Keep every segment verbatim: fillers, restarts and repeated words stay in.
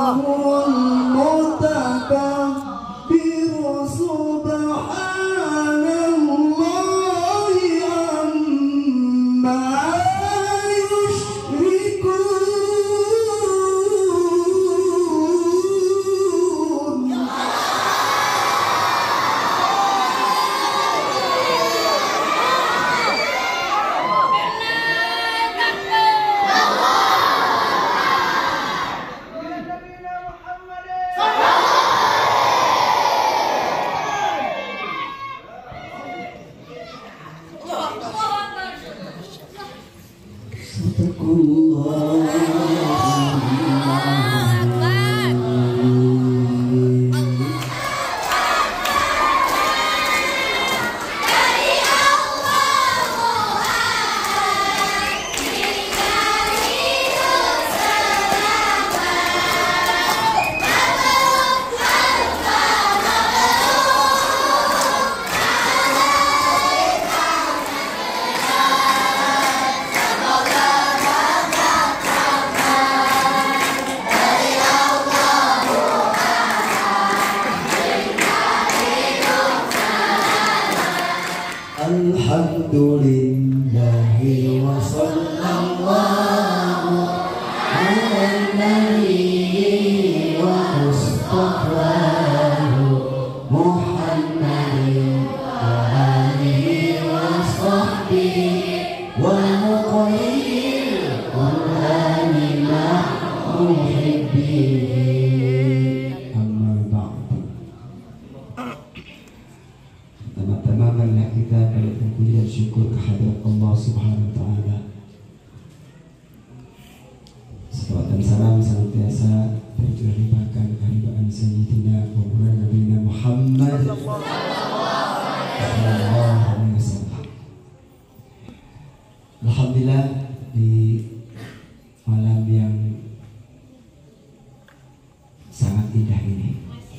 Alhamdulillahi wa sallallahu ala nabiyyi wa mustafahu Muhammadin wa alihi wa sahbihi wa muqayyil Qur'ani ma'muhibbihi. Amma ba'du. Pertama-tama marilah kita berikan puji dan syukur kehadirat Allah Subhanahu wa taala. Salawat dan salam senantiasa tercurahkan kehadiran Sayyidina wa Nabi Muhammad sallallahu alaihi wasallam. Alhamdulillah, di malam yang sangat indah ini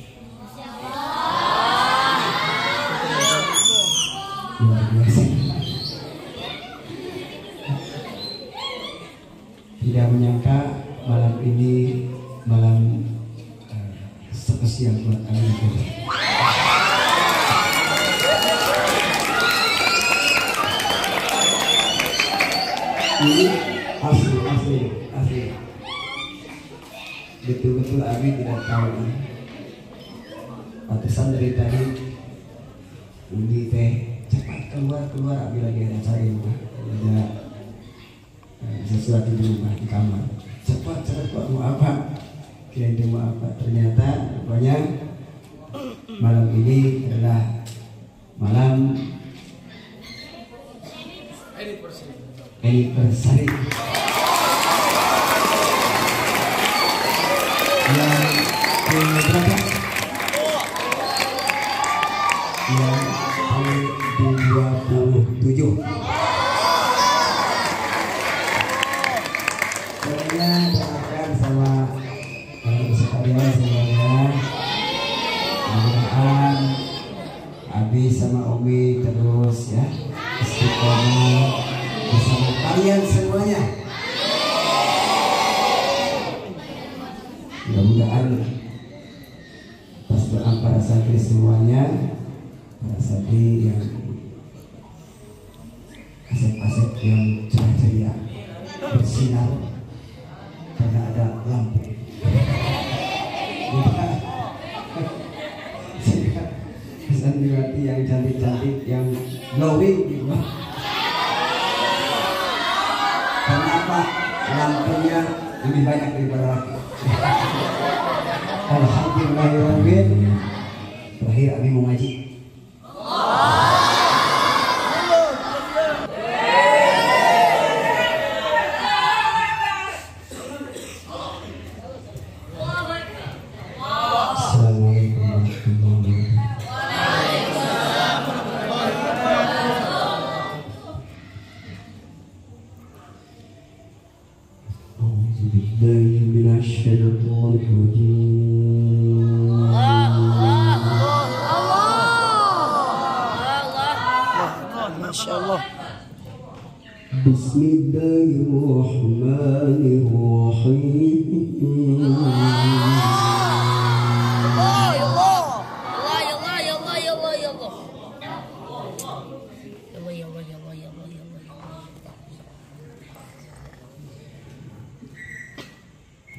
luar biasa. Tidak menyangka malam ini malam uh, spesial buat kalian. Ini asli asli asli. Betul-betul Abi tidak tahu ini. Pantesan dari tadi Umi teh cepat keluar keluar Abi lagi ada cari rumah, ada eh, sesuatu di rumah di kamar. Cepat cepat kok mau apa? Kirain dia mau apa? Ternyata rupanya malam ini adalah malam anniversary yang berapa? Yang dua puluh tujuh. Sebenarnya doakan sama kalau sekalian semuanya, mudah-mudahan Abi sama Umi terus ya istiqomah bersama kalian semuanya. Mudah-mudahan atas doa para santri semuanya, para santri yang aset-aset yang cerah ceria bersinar karena ada lampu. Santriwati yang cantik-cantik yang glowing gitu. Kenapa lampunya lebih banyak daripada laki? Alhamdulillahirrahmanirrahim. Terakhir Abi mau ngaji. Assalamualaikum warahmatullahi wabarakatuh. A'udzu billahi minasy syaithanir rajim. Masyaallah. Bismillahirrahmanirrahim.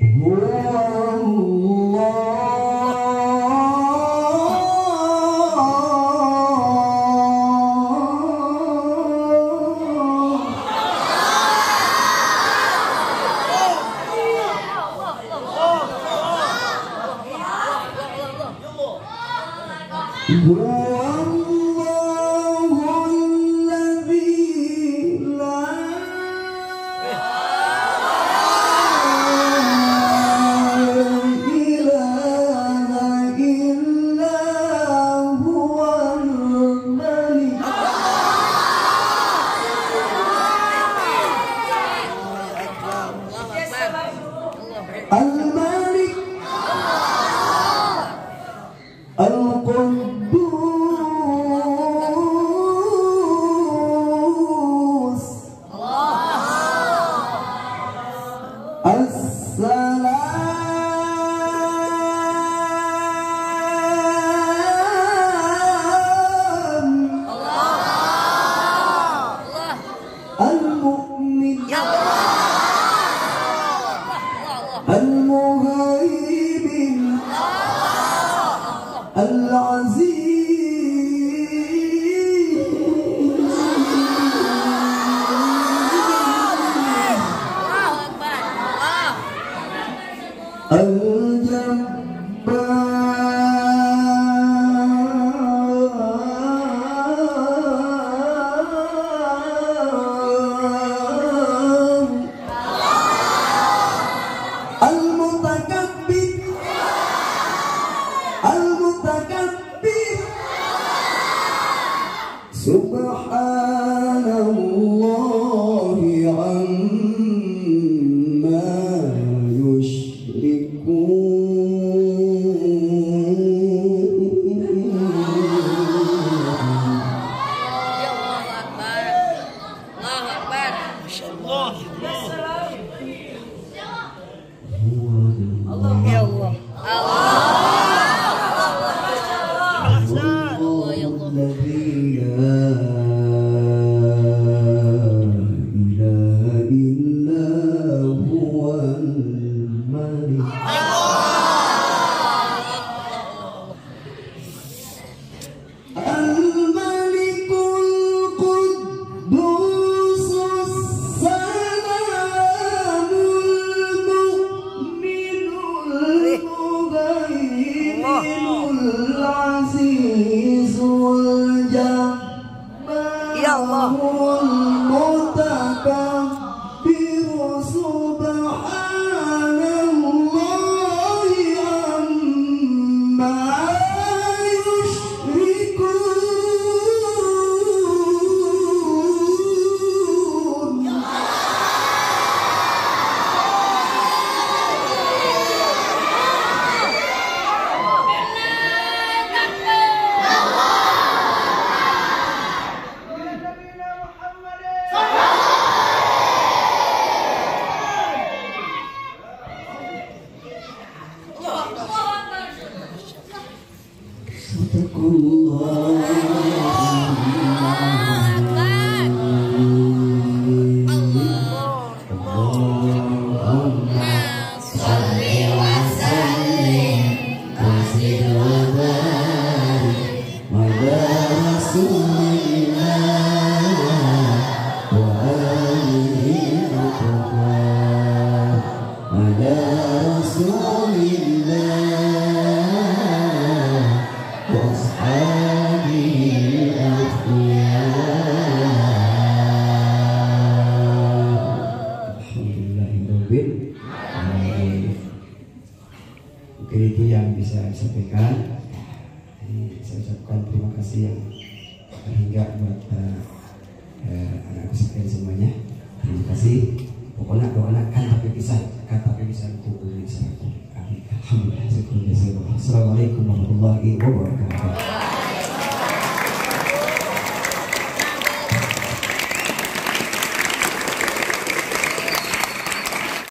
Al-Malik Al-Quddus As-Salam Al-Mu'min Al-Muhaimin Al-Aziz Al-Jabbar Al-Mutakabbir Al-Mutakabbir Subhanallahi amma Mungkin itu yang bisa saya sampaikan. Jadi, saya ucapkan terima kasih yang hingga buat uh, uh, anak-anak sekalian semuanya. Terima kasih. Pokoknya doa kan tapi bisa, kan tapi bisa untuk Indonesia. Alhamdulillah. Assalamualaikum warahmatullahi wabarakatuh.